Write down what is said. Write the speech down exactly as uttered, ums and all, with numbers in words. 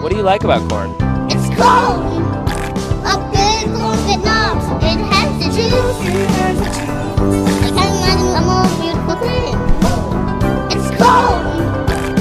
What do you like about corn? It's cold. A good corn that knobs. It has the juice.